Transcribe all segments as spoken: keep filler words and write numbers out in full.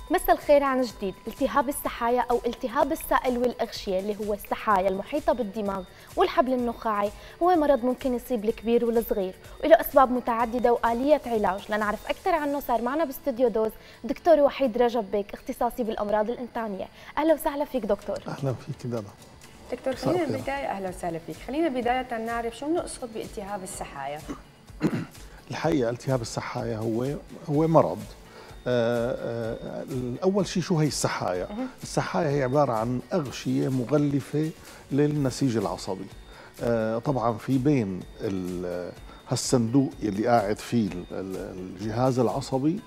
مساء الخير عن جديد. التهاب السحايا أو التهاب السائل والأغشية اللي هو السحايا المحيطة بالدماغ والحبل النخاعي هو مرض ممكن يصيب الكبير والصغير وله أسباب متعددة وآلية علاج. لنعرف أكثر عنه صار معنا باستوديو دوز دكتور وحيد رجب بيك، اختصاصي بالأمراض الإنتانية. أهلا وسهلا فيك دكتور. أهلا فيك دادا. دكتور خلينا بالبداية، أهلا وسهلا فيك، خلينا بداية نعرف شو بنقصد بالتهاب السحايا. الحقيقة التهاب السحايا هو هو مرض. أول شيء شو هي السحايا؟ السحايا هي عبارة عن أغشية مغلفة للنسيج العصبي. طبعا في بين هالصندوق اللي قاعد فيه الجهاز العصبي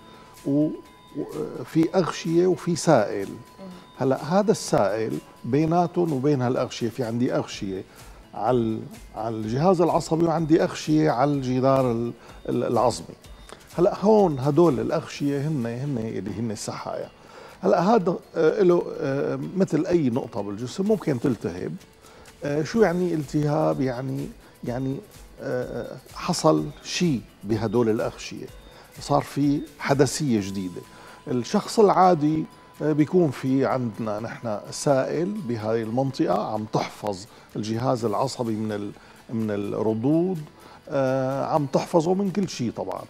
وفي أغشية وفي سائل. هلا هذا السائل بيناتهم وبين هالأغشية في عندي أغشية على على الجهاز العصبي وعندي أغشية على الجدار العظمي. هلا هون هدول الأغشية هن هن اللي هن السحايا. هلا هذا له مثل أي نقطة بالجسم ممكن تلتهب. شو يعني التهاب؟ يعني يعني حصل شيء بهدول الأغشية، صار في حدثية جديدة. الشخص العادي بيكون في عندنا نحن سائل بهذه المنطقة عم تحفظ الجهاز العصبي من من الردود، عم تحفظه من كل شيء. طبعا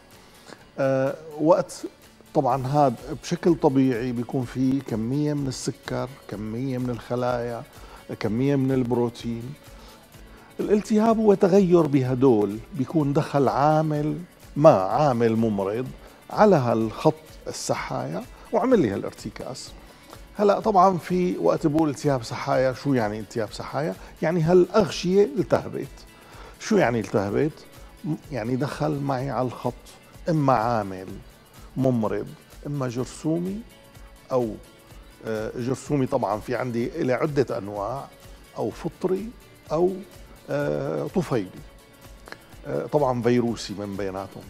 وقت طبعا هذا بشكل طبيعي بيكون في كمية من السكر، كمية من الخلايا، كمية من البروتين. الالتهاب هو تغير بهدول، بيكون دخل عامل ما عامل ممرض على هالخط السحايا وعمل لي هالارتكاز. هلا طبعا في وقت بقول التهاب سحايا، شو يعني التهاب سحايا؟ يعني هالاغشيه التهبت. شو يعني التهبت؟ يعني دخل معي على الخط اما عامل ممرض، اما جرثومي او جرثومي. طبعا في عندي الى عده انواع، او فطري او طفيلي، طبعا فيروسي من بيناتهم.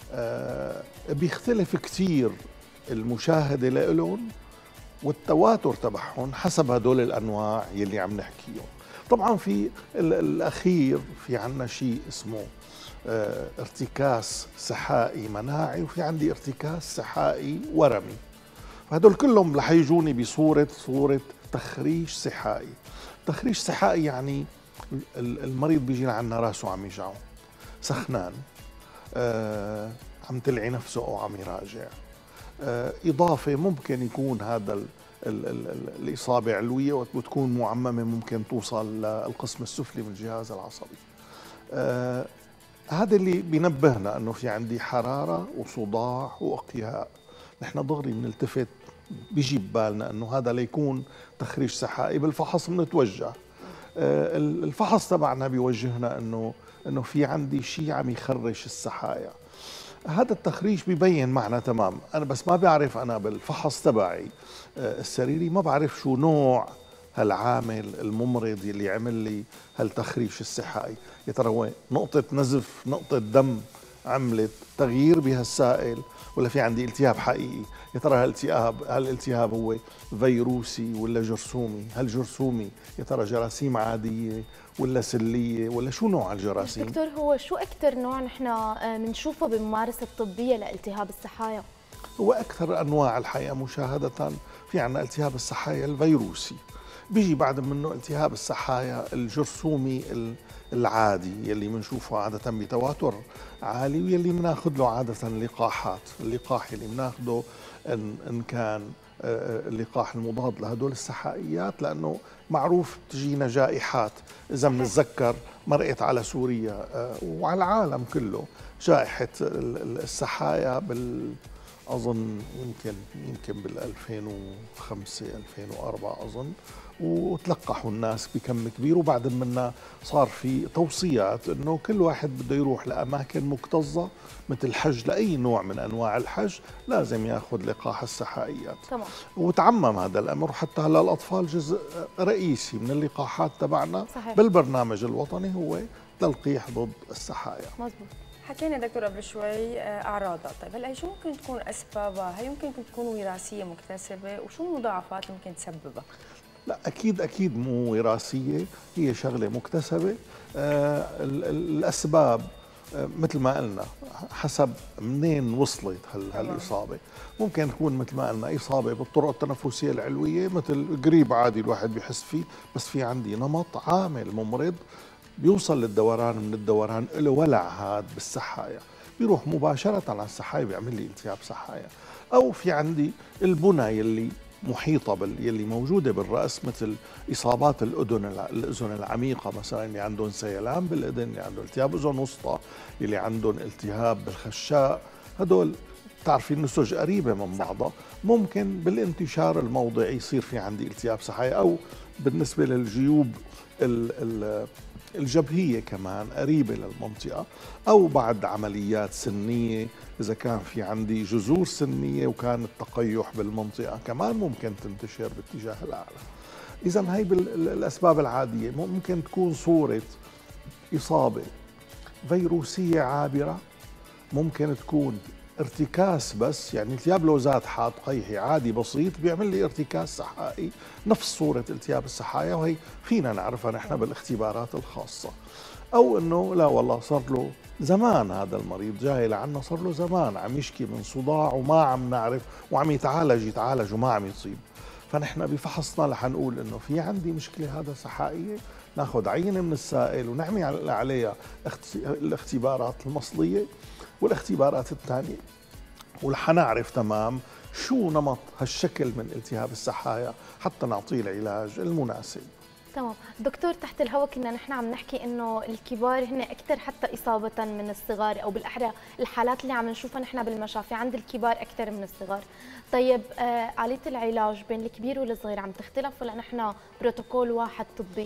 بيختلف كثير المشاهده لهم والتواتر تبعهم حسب هدول الانواع يلي عم نحكيهم. طبعا في الاخير في عندنا شيء اسمه ارتكاز سحائي مناعي، وفي عندي ارتكاز سحائي ورمي. فهدول كلهم رح يجوني بصوره صوره تخريش سحائي. تخريش سحائي يعني المريض بيجي لعنا راسه عم يجعه، سخنان، آه، عم تلعي نفسه او عم يراجع. آه، اضافه ممكن يكون هذا ال ال ال الاصابه علويه وتكون معممه، ممكن توصل للقسم السفلي من الجهاز العصبي. آه، هذا اللي بينبهنا انه في عندي حراره وصداع واقياء. نحن دغري بنلتفت بيجي ببالنا انه هذا ليكون تخريج سحائي. بالفحص بنتوجه، الفحص تبعنا بيوجهنا انه انه في عندي شيء عم يخرج السحايا. هذا التخريج بيبين معنا تمام. انا بس ما بعرف، انا بالفحص تبعي السريري ما بعرف شو نوع هالعامل الممرض اللي عمل لي هالتخريج السحائي. يا ترى هو نقطة نزف، نقطة دم عملت تغيير بهالسائل، ولا في عندي التهاب حقيقي؟ يا ترى هالالتهاب هالالتهاب هو فيروسي ولا جرثومي؟ هل جرثومي يا ترى جراثيم عادية ولا سلية ولا شو نوع الجراثيم؟ دكتور هو شو أكثر نوع نحن بنشوفه بالممارسة الطبية لالتهاب السحايا؟ هو أكثر أنواع الحقيقة مشاهدة في عنا التهاب السحايا الفيروسي، بيجي بعد منه التهاب السحايا الجرثومي العادي يلي بنشوفه عادة بتواتر عالي، ويلي بناخذ له عادة لقاحات. اللقاح اللي بناخذه إن, إن كان اللقاح المضاد لهدول السحائيات، لأنه معروف تجينا جائحات. إذا بنتذكر مرقت على سوريا وعلى العالم كله جائحة السحايا بال أظن يمكن يمكن بال ألفين وخمسة ألفين وأربعة أظن، وتلقحوا الناس بكم كبير. وبعد منا صار في توصيات انه كل واحد بده يروح لاماكن مكتظه مثل الحج، لاي نوع من انواع الحج لازم ياخذ لقاح السحائيات. تمام. وتعمم هذا الامر، وحتى هلا الاطفال جزء رئيسي من اللقاحات تبعنا. صحيح. بالبرنامج الوطني هو تلقيح ضد السحايا. مزبوط. حكينا دكتور قبل شوي اعراضها، طيب هلا شو ممكن تكون اسبابها؟ هي ممكن تكون وراثيه مكتسبه، وشو المضاعفات اللي ممكن تسببها؟ لا أكيد أكيد مو وراثية، هي شغلة مكتسبة. آه الأسباب مثل ما قلنا حسب منين وصلت هالإصابة. ممكن تكون مثل ما قلنا إصابة بالطرق التنفسية العلوية، مثل قريب عادي الواحد بيحس فيه، بس في عندي نمط عامل ممرض بيوصل للدوران، من الدوران له ولع هاد بالسحايا بيروح مباشرة على السحايا بيعمل لي التهاب سحايا. أو في عندي البنى يلي محيطة بال يلي موجودة بالرأس، مثل إصابات الأذن الأذن العميقة مثلا، اللي عندهم سيلان بالأذن، اللي عندهم التهاب أذن وسطى، اللي عندهم التهاب بالخشاء، هدول بتعرفي النسج قريبة من بعضها، ممكن بالانتشار الموضعي يصير في عندي التهاب سحايا. أو بالنسبة للجيوب ال ال الجبهية كمان قريبة للمنطقة، أو بعد عمليات سنية إذا كان في عندي جذور سنية وكان التقيح بالمنطقة كمان ممكن تنتشر باتجاه الأعلى. إذا هي بالأسباب العادية ممكن تكون صورة إصابة فيروسية عابرة، ممكن تكون ارتكاز بس، يعني التهاب لوزات حاد قيحي عادي بسيط بيعمل لي ارتكاز سحائي نفس صورة التهاب السحايا، وهي فينا نعرفها نحن بالاختبارات الخاصة. أو إنه لا والله صار له زمان هذا المريض جاي لعنا، صار له زمان عم يشكي من صداع وما عم نعرف، وعم يتعالج يتعالج وما عم يصيب، فنحن بفحصنا رح نقول إنه في عندي مشكلة هذا سحائية، ناخذ عينة من السائل ونعمل عليها الاختبارات المصلية والاختبارات الثانية، ورح نعرف تمام شو نمط هالشكل من التهاب السحايا حتى نعطيه العلاج المناسب. تمام دكتور، تحت الهواء كنا نحن عم نحكي انه الكبار هن اكثر حتى اصابه من الصغار، او بالاحرى الحالات اللي عم نشوفها نحن بالمشافي عند الكبار اكثر من الصغار. طيب آه آلية العلاج بين الكبير والصغير عم تختلف ولا نحن بروتوكول واحد طبي؟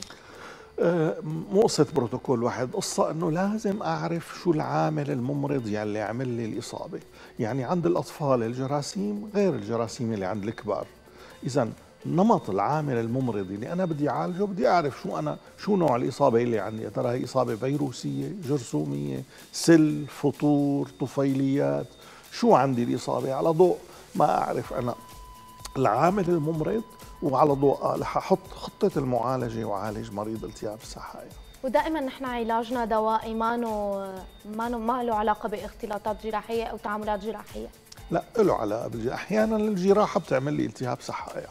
مو قصة بروتوكول واحد، قصة انه لازم اعرف شو العامل الممرض يلي عمل لي الاصابة. يعني عند الاطفال الجراثيم غير الجراثيم اللي عند الكبار، اذا نمط العامل الممرض اللي انا بدي اعالجه بدي اعرف شو انا شو نوع الاصابة اللي عندي، يا ترى هي اصابة فيروسية، جرثومية، سل، فطور، طفيليات، شو عندي الاصابة، على ضوء ما اعرف انا العامل الممرض، وعلى ضوء رح احط خطه المعالجه واعالج مريض التهاب السحايا. ودائما نحن علاجنا دوائي، ما له ما له ما له علاقه باختلاطات جراحيه او تعاملات جراحيه. لا له علاقه بالجراحه، احيانا الجراحه بتعمل لي التهاب سحايا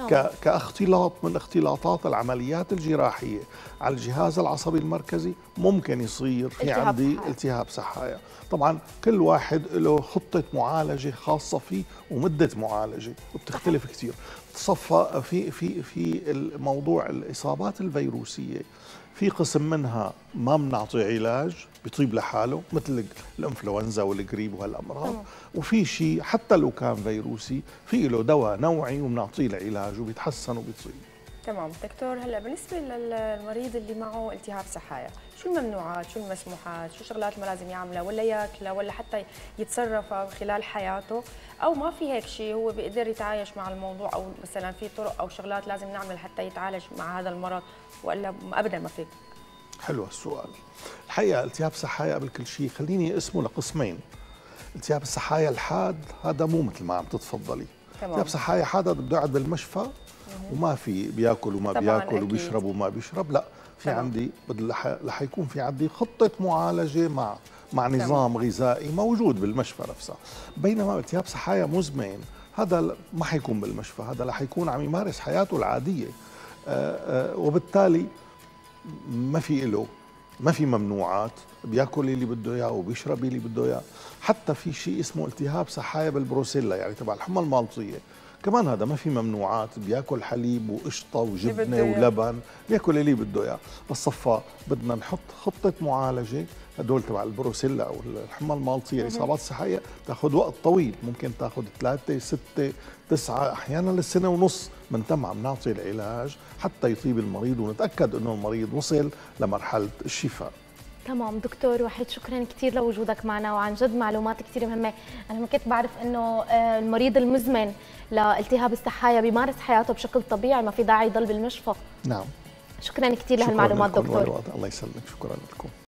كاختلاط من اختلاطات العمليات الجراحيه على الجهاز العصبي المركزي، ممكن يصير في عندي سحايا. التهاب سحايا. طبعا كل واحد له خطه معالجه خاصه فيه ومده معالجه وبتختلف كثير. تصفى في في في الموضوع الاصابات الفيروسيه، في قسم منها ما بنعطي علاج بيطيب لحاله مثل الانفلونزا والجريب وهالامراض، وفي شيء حتى لو كان فيروسي في له دواء نوعي وبنعطيه العلاج وبيتحسن وبيطيب. تمام دكتور، هلا بالنسبه للمريض اللي معه التهاب سحايا، شو الممنوعات، شو المسموحات، شو شغلات ما لازم يعملها ولا ياكلها ولا حتى يتصرفها خلال حياته، او ما في هيك شيء هو بيقدر يتعايش مع الموضوع، او مثلا في طرق او شغلات لازم نعمل حتى يتعالج مع هذا المرض، ولا ابدا ما في؟ حلو السؤال. الحقيقه التهاب سحايا قبل كل شيء خليني اقسمه لقسمين. التهاب السحايا الحاد هذا مو مثل ما عم تتفضلي. التهاب سحايا حاد هذا بده يقعد بالمشفى وما في بياكل وما بياكل وبيشرب وما بيشرب، لا في طبعا. عندي رح يكون في عندي خطه معالجه مع مع نظام طبعا. غذائي موجود بالمشفى نفسها. بينما التهاب سحايا مزمن هذا ما حيكون بالمشفى، هذا رح يكون عم يمارس حياته العاديه، آآ آآ وبالتالي ما في له ما في ممنوعات، بياكل اللي بده اياه وبيشرب اللي بده اياه. حتى في شيء اسمه التهاب سحايا بالبروسيلا، يعني تبع الحمى المالطيه، كمان هذا ما في ممنوعات، بياكل حليب وقشطه وجبنه ولبن، بياكل اللي بده اياه. بس صفى بدنا نحط خطه معالجه، هدول تبع البروسيلا او الحمى المالطيه الاصابات السحايا بتاخذ وقت طويل، ممكن تاخذ ثلاثة ستة تسعة احيانا للسنه ونص من تم عم نعطي العلاج حتى يطيب المريض ونتاكد انه المريض وصل لمرحله الشفاء. تمام دكتور وحيد، شكرا كثير لوجودك معنا، وعن جد معلومات كثير مهمه. انا ما كنت بعرف انه المريض المزمن لالتهاب السحايا بيمارس حياته بشكل طبيعي، ما في داعي يضل بالمشفى. نعم. شكرا كثير لهالمعلومات دكتور. الله يسلمك، شكرا لكم.